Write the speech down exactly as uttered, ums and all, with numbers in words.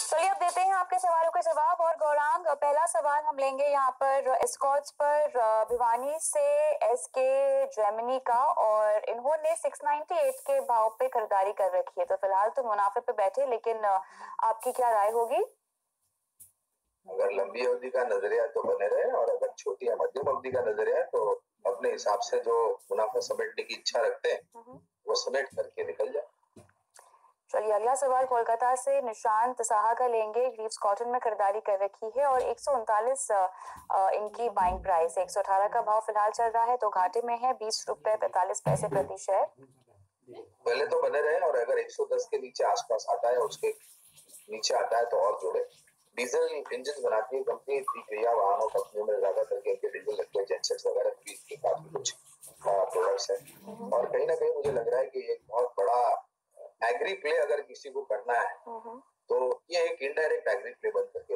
चलिए अब देते हैं आपके सवालों के जवाब। और गौरांग, पहला सवाल हम लेंगे यहाँ पर एस्कॉर्ट्स पर भिवानी से एस के जेमिनी का, और इन्होंने छह सौ अट्ठानवे के भाव पे खरीदारी कर रखी है, तो फिलहाल तो मुनाफे पे बैठे, लेकिन आपकी क्या राय होगी? अगर लंबी अवधि का नजरिया तो बने रहे, और अगर छोटी या मध्यम अवधि का नजरिया तो अपने हिसाब से जो मुनाफा समेटने की इच्छा रखते हैं वो समेट करके निकल जाए। चलिए अगला सवाल कोलकाता से निशांत साहा का लेंगे। ग्रीव्स कॉटन में खरीदारी कर रखी है और एक सौ उनतालीस इनकी बाइंग प्राइस, एक सौ अठारह का भाव फिलहाल चल रहा है, तो घाटे में है, बीस रुपए पैंतालीस पैसे प्रति शेयर। पहले तो बने रहे, और अगर एक सौ दस के नीचे आसपास आता है, उसके नीचे आता है तो और जोड़े। डीजल इंजन बनाती है कंपनी, त्रिक्रिया वाहनों कंपनियों में ज्यादातर के डीजल लगते हैं, जेनसेट्स वगैरह की काफी कुछ प्रोडक्ट्स है। और कहीं ना कहीं मुझे लग रहा है कि एक बहुत बड़ा एग्री प्ले अगर किसी को करना है तो ये एक इनडायरेक्ट एग्री प्ले बन सकता है।